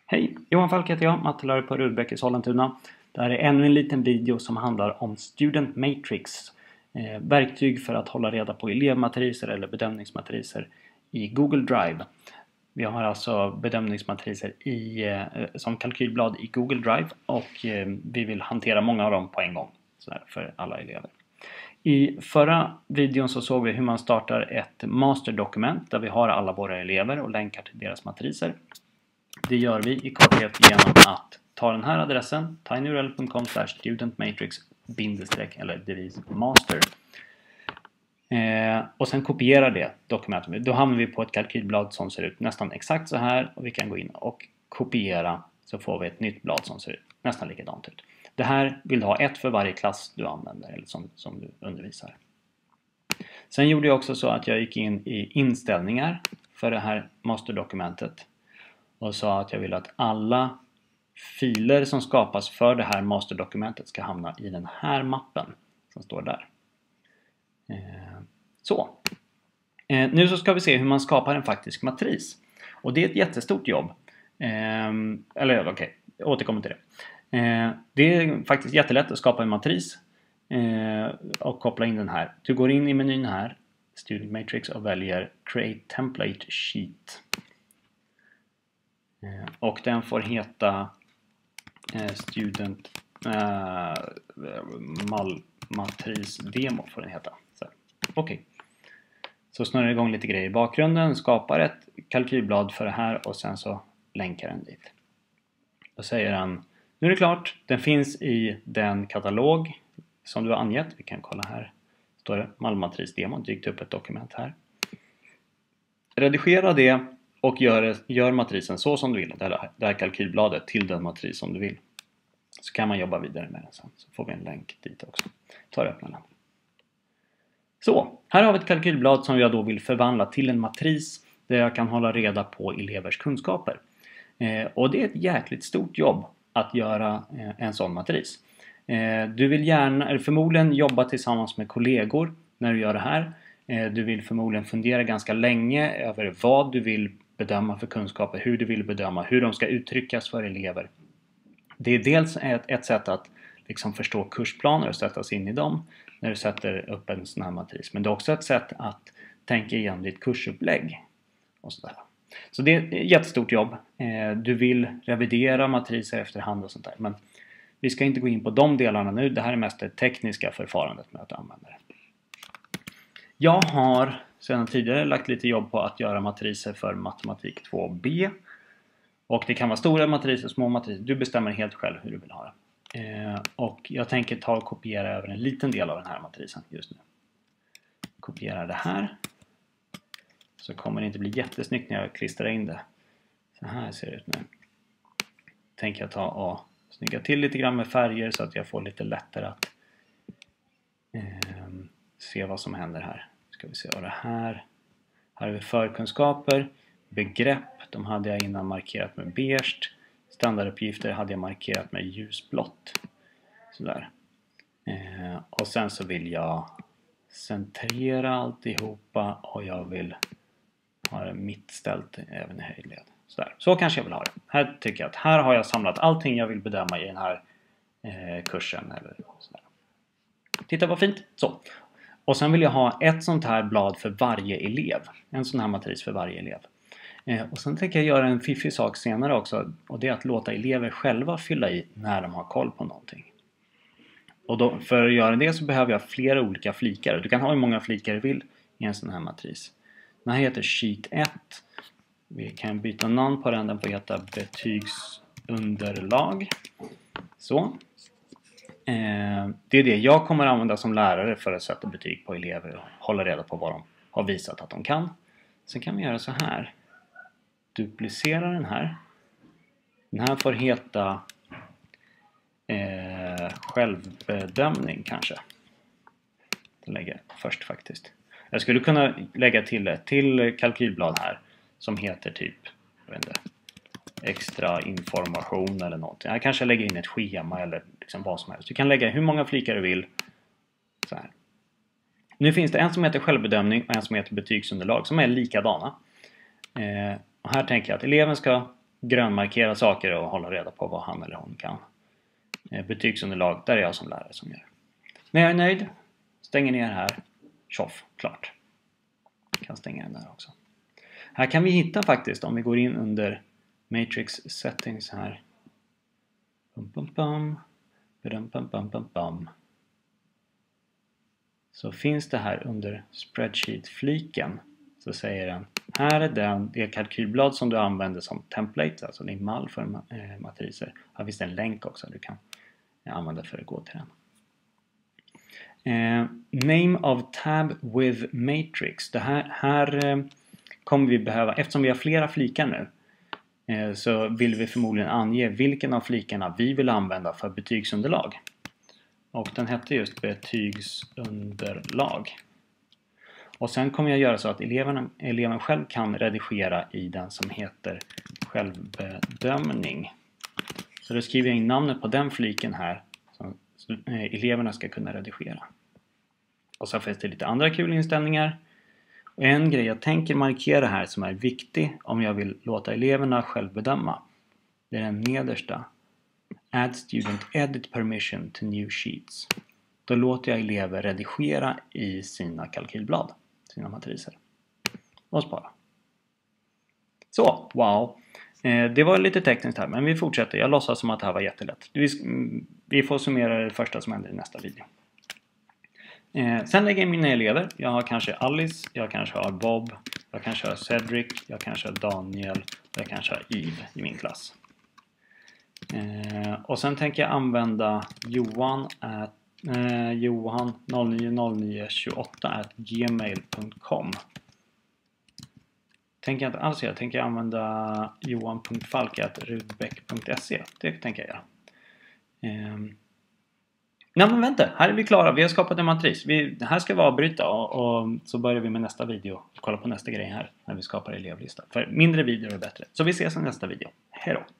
Hej, Johan Falk heter jag, mattelärare på Rudbeck i Sollentuna. Det här är ännu en liten video som handlar om Student Matrix. Verktyg för att hålla reda på elevmatriser eller bedömningsmatriser i Google Drive. Vi har alltså bedömningsmatriser som kalkylblad i Google Drive och vi vill hantera många av dem på en gång så här, för alla elever. I förra videon så såg vi hur man startar ett masterdokument där vi har alla våra elever och länkar till deras matriser. Det gör vi i korthet genom att ta den här adressen tinyurl.com/studentmatrix master och sen kopiera det dokumentet. Då hamnar vi på ett kalkylblad som ser ut nästan exakt så här och vi kan gå in och kopiera så får vi ett nytt blad som ser ut nästan likadant ut. Det här vill du ha ett för varje klass du använder eller som du undervisar. Sen gjorde jag också så att jag gick in i inställningar för det här masterdokumentet och sa att jag vill att alla filer som skapas för det här masterdokumentet ska hamna i den här mappen som står där. Nu så ska vi se hur man skapar en faktisk matris. Och det är ett jättestort jobb. Jag återkommer till det. Det är faktiskt jättelätt att skapa en matris och koppla in den här. Du går in i menyn här, Student Matrix, och väljer Create Template Sheet. Och den får heta Student Matris Demo får den heta. Okej. Så snurrar det igång lite grejer i bakgrunden, skapar ett kalkylblad för det här och sen så länkar den dit. Då säger han, nu är det klart, den finns i den katalog som du har angett. Vi kan kolla här, står det Malmatris Demo, dykt upp ett dokument här. Redigera det och gör matrisen så som du vill, det här kalkylbladet till den matris som du vill. Så kan man jobba vidare med den sen, så får vi en länk dit också. Ta och öppna den. Så, här har vi ett kalkylblad som jag då vill förvandla till en matris där jag kan hålla reda på elevers kunskaper. Och det är ett jäkligt stort jobb att göra en sån matris. Du vill förmodligen jobba tillsammans med kollegor när du gör det här. Du vill förmodligen fundera ganska länge över vad du vill bedöma för kunskaper, hur du vill bedöma, hur de ska uttryckas för elever. Det är dels ett sätt att liksom förstå kursplaner och sätta sig in i dem när du sätter upp en sån här matris. Men det är också ett sätt att tänka igenom ditt kursupplägg och sådär. Så det är ett jättestort jobb. Du vill revidera matriser efterhand och sånt där. Men vi ska inte gå in på de delarna nu. Det här är mest det tekniska förfarandet med att använda det. Jag har sedan tidigare lagt lite jobb på att göra matriser för matematik 2B. Och det kan vara stora matriser, små matriser. Du bestämmer helt själv hur du vill ha det. Och jag tänker ta och kopiera över en liten del av den här matrisen just nu. Kopiera det här. Så kommer det inte bli jättesnyggt när jag klistrar in det. Så här ser det ut nu. Tänker jag ta och snygga till lite grann med färger så att jag får lite lättare att se vad som händer här. Ska vi se vad det här. Här har vi förkunskaper. Begrepp, de hade jag innan markerat med beige. Standarduppgifter hade jag markerat med ljusblått. Sådär. Och sen så vill jag centrera alltihopa och jag vill ha det mittställt även i höjdled. Sådär. Så kanske jag vill ha det. Här tycker jag att här har jag samlat allting jag vill bedöma i den här kursen. Eller sådär. Titta vad fint. Så. Och sen vill jag ha ett sånt här blad för varje elev. En sån här matris för varje elev. Och sen tänker jag göra en fiffig sak senare också. Och det är att låta elever själva fylla i när de har koll på någonting. Och då, för att göra det så behöver jag flera olika flikar. Du kan ha hur många flikar du vill i en sån här matris. Den här heter Sheet 1. Vi kan byta namn på den. Den får heta betygsunderlag. Så. Det är det jag kommer att använda som lärare för att sätta betyg på elever och hålla reda på vad de har visat att de kan. Sen kan vi göra så här. Duplicera den här. Den här får heta självbedömning kanske. Den lägger jag först faktiskt. Jag skulle kunna lägga till ett till kalkylblad här som heter typ, jag vet inte, extra information eller någonting. Jag kanske lägger in ett schema eller liksom vad som helst. Du kan lägga hur många flikar du vill. Så här. Nu finns det en som heter självbedömning och en som heter betygsunderlag som är likadana. Och här tänker jag att eleven ska grönmarkera saker och hålla reda på vad han eller hon kan. Betygsunderlag, där är jag som lärare som gör. Men jag är nöjd. Stänger ner här. Tjoff, klart. Kan stänga den där också. Här kan vi hitta faktiskt, om vi går in under Matrix Settings här. Så finns det här under Spreadsheet-fliken. Så säger den, här är det kalkylblad som du använder som template, alltså din mall för matriser. Här finns det en länk också du kan använda för att gå till den. Name of tab with matrix. Det här kommer vi behöva, eftersom vi har flera flikar nu, så vill vi förmodligen ange vilken av flikarna vi vill använda för betygsunderlag. Och den hette just betygsunderlag. Och sen kommer jag göra så att eleven själv kan redigera i den som heter självbedömning. Så då skriver jag in namnet på den fliken här som eleverna ska kunna redigera. Och så finns det lite andra kul inställningar. Och en grej jag tänker markera här som är viktig om jag vill låta eleverna själv bedöma. Det är den nedersta. Add student edit permission to new sheets. Då låter jag elever redigera i sina kalkylblad, sina matriser. Och spara. Så, wow. Det var lite tekniskt här, men vi fortsätter. Jag låtsas som att det här var jättelätt. Vi får summera det första som händer i nästa video. Sen lägger jag mina elever. Jag har kanske Alice, jag kanske har Bob, jag kanske har Cedric, jag kanske har Daniel och jag kanske har Eve i min klass. Och sen tänker jag använda Johan 090928@gmail.com. Tänker jag inte alls göra. Tänker jag använda johan.falk@rudbeck.se. Det tänker jag göra. Nej men vänta, här är vi klara. Vi har skapat en matris. Här ska vi avbryta och så börjar vi med nästa video. Kolla på nästa grej här när vi skapar elevlista. För mindre videor är bättre. Så vi ses i nästa video. Hej då!